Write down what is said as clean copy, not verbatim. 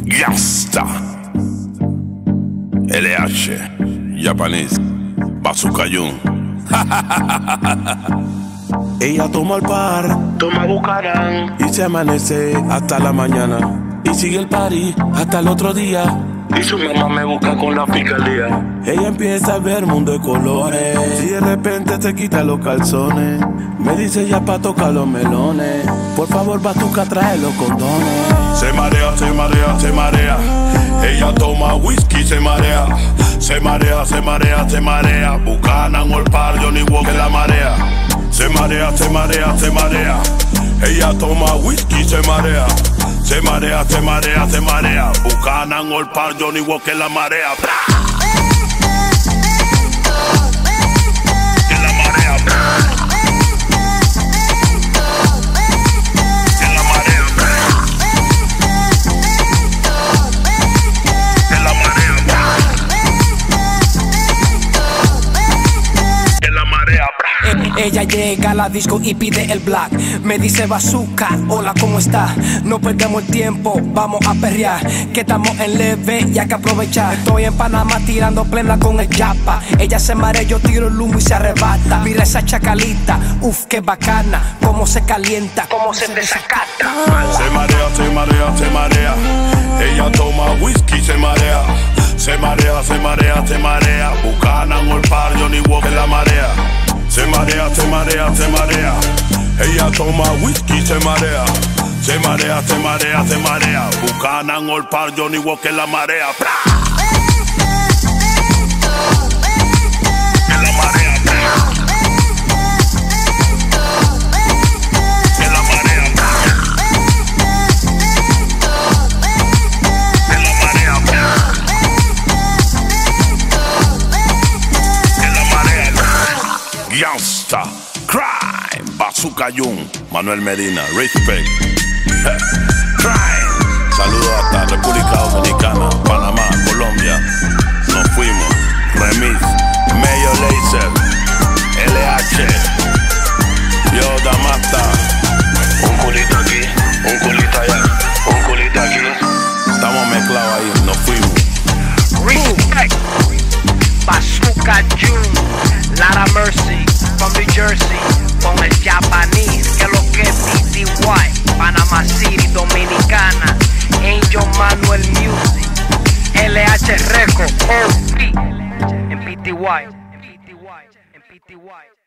Gangsta LH Japanese Bazooka Jun. Ella toma el par, Toma Bucarán y se amanece hasta la mañana. Y sigue el party hasta el otro día. y su mamá me busca con la fiscalía. Ella empieza a ver mundo de colores. Y de repente se quita los calzones. Me dice ya pa' tocar los melones. Por favor, Bazooka, trae los condones. Se marea, se marea, se marea. Ella toma whisky, se marea. Se marea, se marea, se marea. Buchanan, Old Park, Johnny Walker, la marea. Se marea, se marea, se marea. Ella toma whisky, se marea. Se marea, se marea, se marea. Buchanan, Old Park, Johnny Walker, la marea. En la marea, en la marea, en la marea, en la marea. Ella llega a la disco y pide el black. Me dice Bazooka, hola, ¿cómo estás? No perdemos el tiempo, vamos a perrear. Que estamos en leve y hay que aprovechar. Estoy en Panamá tirando plena con el yapa. Ella se marea, yo tiro el humo y se arrebata. Mira esa chacalita, uff, qué bacana. Cómo se calienta, cómo se desacata. Se marea, se marea, se marea. Ella toma whisky, se marea. Se marea, se marea, se marea. Buchanan, Old Park, Johnny Walker, la marea. Se marea, se marea, se marea. Ella toma whisky, se marea. Se marea, se marea, se marea. Buchanan, Old Park, Johnny Walker, la marea. En la marea, en la marea, en la marea, en la marea. Gangsta, Crime, Bazooka Jun, Manuel Medina, Respect. Crime. Saludos hasta República Dominicana, Panamá, Colombia. Nos fuimos. Remix, Mayor Lazer, LH. Yo, Damasta. Un culito aquí, un culito allá, un culito aquí. Estamos mezclados ahí, nos fuimos. Respect, Bazooka Jun, Lara Mercy, from New Jersey, con el Japanese, que lo que es PTY, Panama City, Dominicana, Angel Manuel Music, LH Record, OP, en PTY, en PTY.